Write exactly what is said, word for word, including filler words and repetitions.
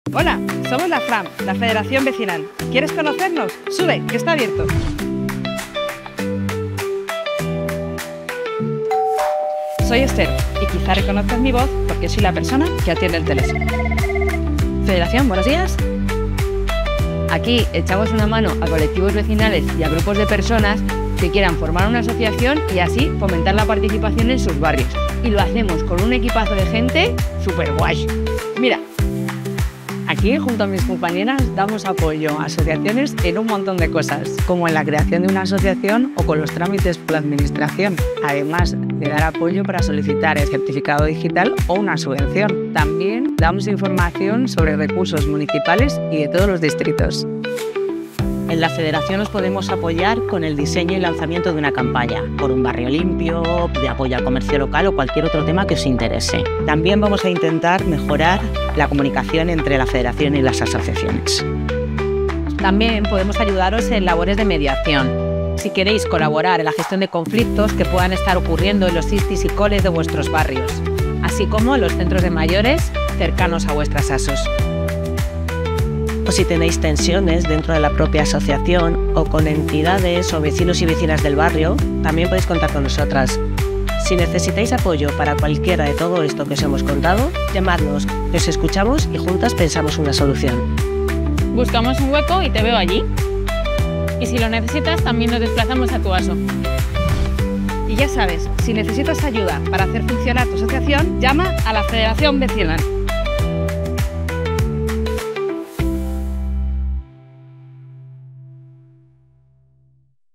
Hola, somos la FRAM, la Federación Vecinal. ¿Quieres conocernos? Sube, que está abierto. Soy Esther y quizá reconozcas mi voz porque soy la persona que atiende el teléfono. Federación, buenos días. Aquí echamos una mano a colectivos vecinales y a grupos de personas que quieran formar una asociación y así fomentar la participación en sus barrios. Y lo hacemos con un equipazo de gente súper guay. Mira, aquí junto a mis compañeras damos apoyo a asociaciones en un montón de cosas, como en la creación de una asociación o con los trámites por la administración, además de dar apoyo para solicitar el certificado digital o una subvención. También damos información sobre recursos municipales y de todos los distritos. En la Federación os podemos apoyar con el diseño y lanzamiento de una campaña, por un barrio limpio, de apoyo al comercio local o cualquier otro tema que os interese. También vamos a intentar mejorar la comunicación entre la Federación y las asociaciones. También podemos ayudaros en labores de mediación. Si queréis colaborar en la gestión de conflictos que puedan estar ocurriendo en los istis y coles de vuestros barrios, así como en los centros de mayores cercanos a vuestras asos. O si tenéis tensiones dentro de la propia asociación o con entidades o vecinos y vecinas del barrio, también podéis contar con nosotras. Si necesitáis apoyo para cualquiera de todo esto que os hemos contado, llamadnos, que os escuchamos y juntas pensamos una solución. Buscamos un hueco y te veo allí. Y si lo necesitas, también nos desplazamos a tu aso. Y ya sabes, si necesitas ayuda para hacer funcionar tu asociación, llama a la Federación Vecinal.